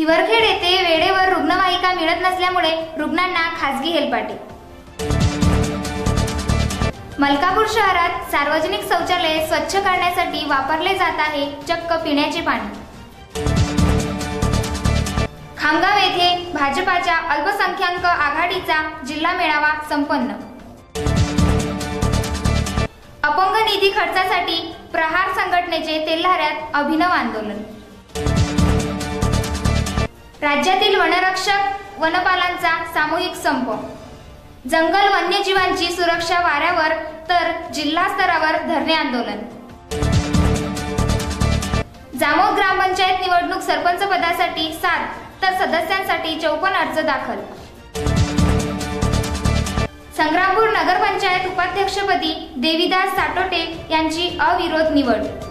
हिवरखेड येथे वेळेवर रुग्णवाहिका मिळत नसल्यामुळे रुग्णांना खासगी हेलपाटे। मलकापूर शहरात सार्वजनिक शौचालय स्वच्छ करण्यासाठी वापरले जात आहे चक्क पिण्याचे पाणी। खामगाव येथे भाजपाच्या अल्पसंख्याक आघाडीचा जिल्हा मेळावा संपन्न। अपंग निधी खर्चासाठी प्रहार संघटनेचे तेल्हाऱ्यात अभिनव आंदोलन। राज्यातील वनरक्षक वनपालांचा सामूहिक संप। जंगल वन्यजीवांची सुरक्षा वाऱ्यावर तर जिल्हा स्तरावर धरणे आंदोलन। जामोद ग्रामपंचायत निवडणूक सरपंच पदासाठी 7 तर सदस्यांसाठी 54 अर्ज दाखल। संग्रामपूर नगरपंचायत उपाध्यक्षपदी देवीदास साटोटे यांची अविरोध निवड।